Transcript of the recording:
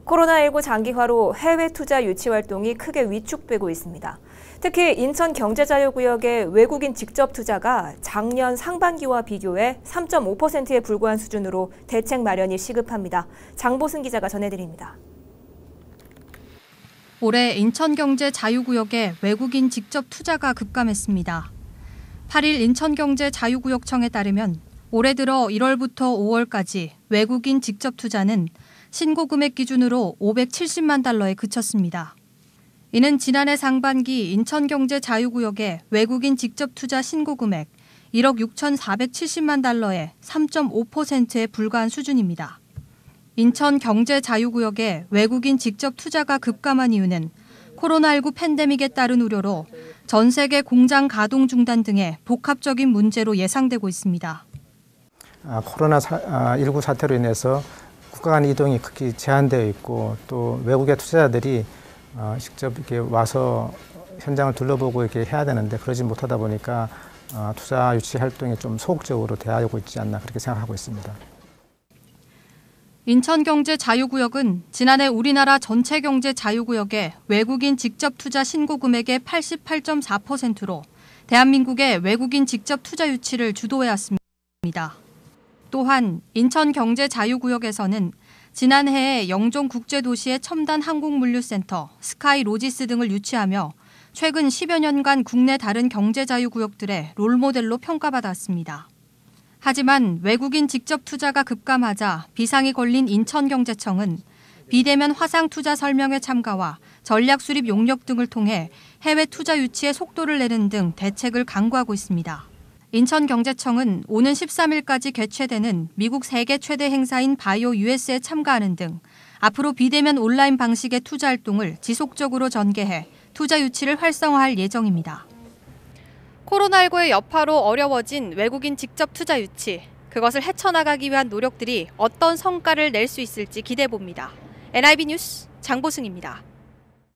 코로나19 장기화로 해외 투자 유치 활동이 크게 위축되고 있습니다. 특히 인천경제자유구역의 외국인 직접 투자가 작년 상반기와 비교해 3.5%에 불과한 수준으로 대책 마련이 시급합니다. 장보승 기자가 전해드립니다. 올해 인천경제자유구역에 외국인 직접 투자가 급감했습니다. 8일 인천경제자유구역청에 따르면 올해 들어 1월부터 5월까지 외국인 직접 투자는 신고 금액 기준으로 570만 달러에 그쳤습니다. 이는 지난해 상반기 인천경제자유구역의 외국인 직접 투자 신고 금액 1억 6,470만 달러의 3.5%에 불과한 수준입니다. 인천경제자유구역의 외국인 직접 투자가 급감한 이유는 코로나19 팬데믹에 따른 우려로 전 세계 공장 가동 중단 등의 복합적인 문제로 예상되고 있습니다. 코로나19 사태로 인해서 국가 간 이동이 크게 제한되어 있고 또 외국의 투자자들이 직접 이렇게 와서 현장을 둘러보고 이렇게 해야 되는데 그러지 못하다 보니까 투자 유치 활동이 좀 소극적으로 되어가고 있지 않나 그렇게 생각하고 있습니다. 인천경제자유구역은 지난해 우리나라 전체 경제자유구역의 외국인 직접 투자 신고 금액의 88.4%로 대한민국의 외국인 직접 투자 유치를 주도해왔습니다. 또한 인천경제자유구역에서는 지난해에 영종국제도시의 첨단 항공물류센터, 스카이로지스 등을 유치하며 최근 10여 년간 국내 다른 경제자유구역들의 롤모델로 평가받았습니다. 하지만 외국인 직접 투자가 급감하자 비상이 걸린 인천경제청은 비대면 화상 투자 설명회 참가와 전략 수립 용역 등을 통해 해외 투자 유치에 속도를 내는 등 대책을 강구하고 있습니다. 인천경제청은 오는 13일까지 개최되는 미국 세계 최대 행사인 바이오 US에 참가하는 등 앞으로 비대면 온라인 방식의 투자 활동을 지속적으로 전개해 투자 유치를 활성화할 예정입니다. 코로나19의 여파로 어려워진 외국인 직접 투자 유치, 그것을 헤쳐나가기 위한 노력들이 어떤 성과를 낼 수 있을지 기대해봅니다. NIB 뉴스 장보승입니다.